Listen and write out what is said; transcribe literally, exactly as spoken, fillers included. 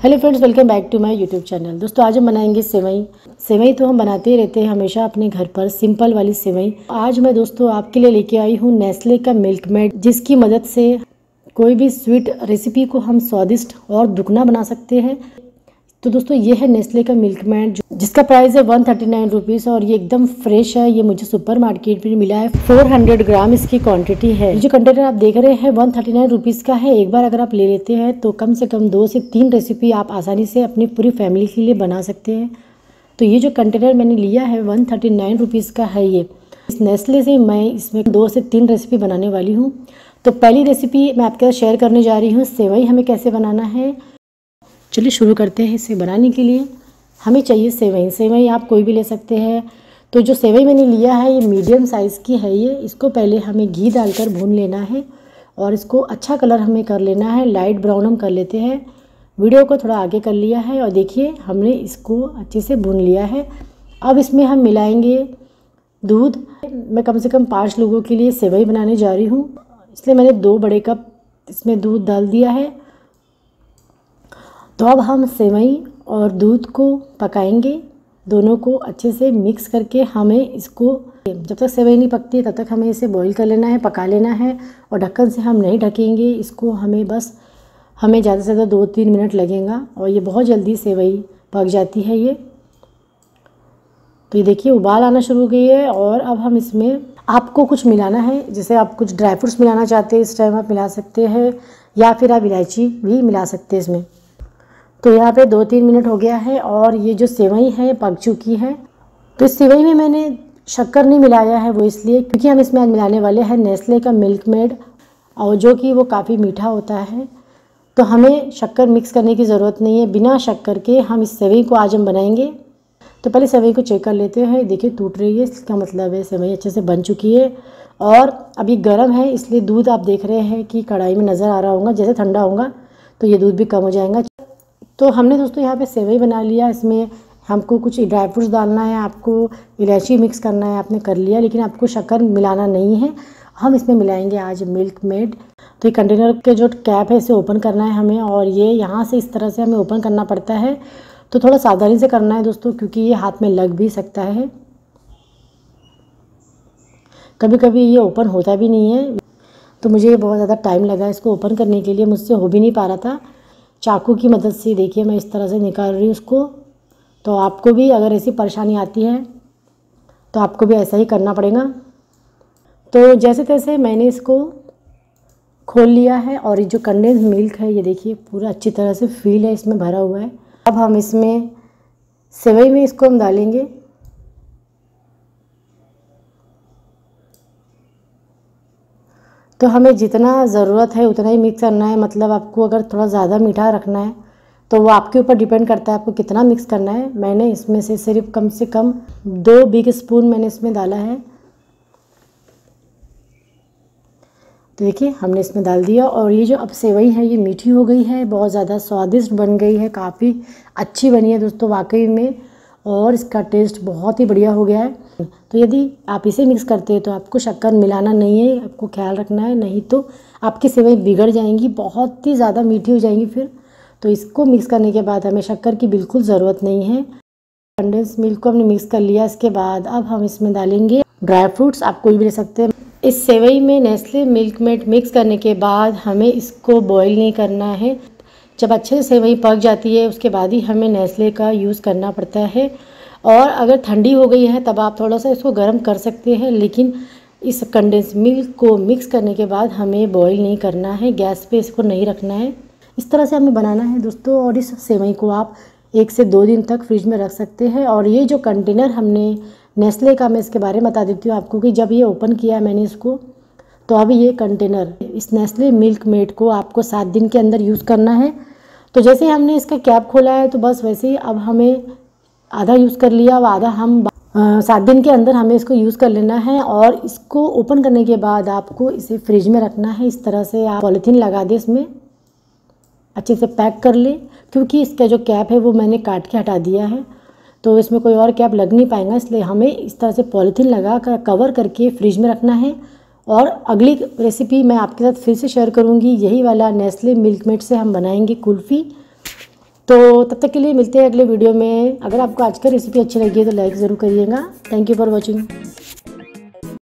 Hello friends, welcome back to my YouTube channel. दोस्तों आज हम बनाएंगे सेवई। सेवई तो हम बनाते ही रहते हैं हमेशा अपने घर पर, सिंपल वाली सेवई। आज मैं दोस्तों आपके लिए लेके आई हूँ नेस्ले का मिल्क मेड, जिसकी मदद से कोई भी स्वीट रेसिपी को हम स्वादिष्ट और दुगना बना सकते हैं। तो दोस्तों ये है नेस्ले का मिल्क मेड, जिसका प्राइस है वन थर्टी नाइन रुपीज़ और ये एकदम फ्रेश है। ये मुझे सुपर मार्केट में मिला है। फोर हंड्रेड ग्राम इसकी क्वांटिटी है। ये जो कंटेनर आप देख रहे हैं वन थर्टी नाइन रुपीज़ का है। एक बार अगर आप ले लेते हैं तो कम से कम दो से तीन रेसिपी आप आसानी से अपनी पूरी फैमिली के लिए बना सकते हैं। तो ये जो कंटेनर मैंने लिया है वन थर्टी नाइन रुपीज़ का है। ये इस नेस्ले से मैं इसमें दो से तीन रेसिपी बनाने वाली हूँ। तो पहली रेसिपी मैं आपके साथ शेयर करने जा रही हूँ, सेवई हमें कैसे बनाना है। चलिए शुरू करते हैं। इसे बनाने के लिए हमें चाहिए सेवई। सेवई आप कोई भी ले सकते हैं। तो जो सेवई मैंने लिया है ये मीडियम साइज़ की है। ये इसको पहले हमें घी डालकर भून लेना है और इसको अच्छा कलर हमें कर लेना है, लाइट ब्राउन हम कर लेते हैं। वीडियो को थोड़ा आगे कर लिया है और देखिए हमने इसको अच्छे से भून लिया है। अब इसमें हम मिलाएंगे दूध। मैं कम से कम पाँच लोगों के लिए सेवई बनाने जा रही हूँ, इसलिए मैंने दो बड़े कप इसमें दूध डाल दिया है। तो अब हम सेवई और दूध को पकाएंगे, दोनों को अच्छे से मिक्स करके हमें इसको, जब तक सेवई नहीं पकती तब तक हमें इसे बॉईल कर लेना है, पका लेना है। और ढक्कन से हम नहीं ढकेंगे इसको, हमें बस हमें ज़्यादा से ज़्यादा दो तीन मिनट लगेगा और ये बहुत जल्दी सेवई पक जाती है। ये तो ये देखिए उबाल आना शुरू हो गई है। और अब हम इसमें आपको कुछ मिलाना है, जैसे आप कुछ ड्राई फ्रूट्स मिलाना चाहते हैं इस टाइम आप मिला सकते हैं, या फिर आप इलायची भी मिला सकते हैं इसमें। तो यहाँ पे दो तीन मिनट हो गया है और ये जो सेवई है पक चुकी है। तो इस सेवई में मैंने शक्कर नहीं मिलाया है, वो इसलिए क्योंकि हम इसमें आज मिलाने वाले हैं नेस्ले का मिल्क मेड, और जो कि वो काफ़ी मीठा होता है। तो हमें शक्कर मिक्स करने की ज़रूरत नहीं है। बिना शक्कर के हम इस सेवई को आज हम बनाएंगे। तो पहले सेवई को चेक कर लेते हैं। देखिए टूट रही है, इसका मतलब है सेवई अच्छे से बन चुकी है। और अभी गर्म है इसलिए दूध आप देख रहे हैं कि कढ़ाई में नज़र आ रहा होगा। जैसे ठंडा होगा तो ये दूध भी कम हो जाएगा। तो हमने दोस्तों यहाँ पे सेवई बना लिया। इसमें हमको कुछ ड्राई फ्रूट्स डालना है, आपको इलायची मिक्स करना है, आपने कर लिया, लेकिन आपको शक्कर मिलाना नहीं है। हम इसमें मिलाएंगे आज मिल्क मेड। तो ये कंटेनर के जो कैप है इसे ओपन करना है हमें, और ये यहाँ से इस तरह से हमें ओपन करना पड़ता है। तो थोड़ा सावधानी से करना है दोस्तों, क्योंकि ये हाथ में लग भी सकता है। कभी कभी ये ओपन होता भी नहीं है। तो मुझे बहुत ज़्यादा टाइम लगा इसको ओपन करने के लिए, मुझसे हो भी नहीं पा रहा था। चाकू की मदद से देखिए मैं इस तरह से निकाल रही हूँ उसको। तो आपको भी अगर ऐसी परेशानी आती है तो आपको भी ऐसा ही करना पड़ेगा। तो जैसे तैसे मैंने इसको खोल लिया है और ये जो कंडेंस मिल्क है ये देखिए पूरा अच्छी तरह से फील है इसमें भरा हुआ है। अब हम इसमें सेवई में इसको हम डालेंगे। तो हमें जितना ज़रूरत है उतना ही मिक्स करना है। मतलब आपको अगर थोड़ा ज़्यादा मीठा रखना है तो वो आपके ऊपर डिपेंड करता है आपको कितना मिक्स करना है। मैंने इसमें से सिर्फ कम से कम दो बिग स्पून मैंने इसमें डाला है। तो देखिए हमने इसमें डाल दिया और ये जो अब सेवई है ये मीठी हो गई है, बहुत ज़्यादा स्वादिष्ट बन गई है, काफ़ी अच्छी बनी है दोस्तों वाकई में, और इसका टेस्ट बहुत ही बढ़िया हो गया है। तो यदि आप इसे मिक्स करते हैं तो आपको शक्कर मिलाना नहीं है, आपको ख्याल रखना है, नहीं तो आपकी सेवई बिगड़ जाएंगी, बहुत ही ज़्यादा मीठी हो जाएंगी फिर। तो इसको मिक्स करने के बाद हमें शक्कर की बिल्कुल ज़रूरत नहीं है। कंडेंस मिल्क को हमने मिक्स कर लिया। इसके बाद अब हम इसमें डालेंगे ड्राई फ्रूट्स, आप कोई भी ले सकते हैं। इस सेवई में नेस्ले मिल्क मेड मिक्स करने के बाद हमें इसको बॉईल नहीं करना है। जब अच्छे से सेवई पक जाती है उसके बाद ही हमें नेस्ले का यूज़ करना पड़ता है। और अगर ठंडी हो गई है तब आप थोड़ा सा इसको गर्म कर सकते हैं, लेकिन इस कंडेंस मिल्क को मिक्स करने के बाद हमें बॉईल नहीं करना है, गैस पे इसको नहीं रखना है। इस तरह से हमें बनाना है दोस्तों। और इस सेवई को आप एक से दो दिन तक फ्रिज में रख सकते हैं। और ये जो कंटेनर हमने नेस्ले का, मैं इसके बारे में बता देती हूँ आपको कि जब ये ओपन किया मैंने इसको, तो अब ये कंटेनर इस नेस्ले मिल्क मेड को आपको सात दिन के अंदर यूज़ करना है। तो जैसे ही हमने इसका कैप खोला है तो बस वैसे ही अब हमें आधा यूज़ कर लिया, अब आधा हम सात दिन के अंदर हमें इसको यूज़ कर लेना है। और इसको ओपन करने के बाद आपको इसे फ्रिज में रखना है। इस तरह से आप पॉलीथीन लगा दें, इसमें अच्छे से पैक कर ले, क्योंकि इसका जो कैप है वो मैंने काट के हटा दिया है, तो इसमें कोई और कैप लग नहीं पाएगा, इसलिए हमें इस तरह से पॉलीथीन लगा कर कवर करके फ्रिज में रखना है। और अगली रेसिपी मैं आपके साथ फिर से शेयर करूंगी, यही वाला नेस्ले मिल्क मेड से हम बनाएंगे कुल्फ़ी। तो तब तक के लिए मिलते हैं अगले वीडियो में। अगर आपको आज का रेसिपी अच्छी लगी है तो लाइक ज़रूर करिएगा। Thank you for watching.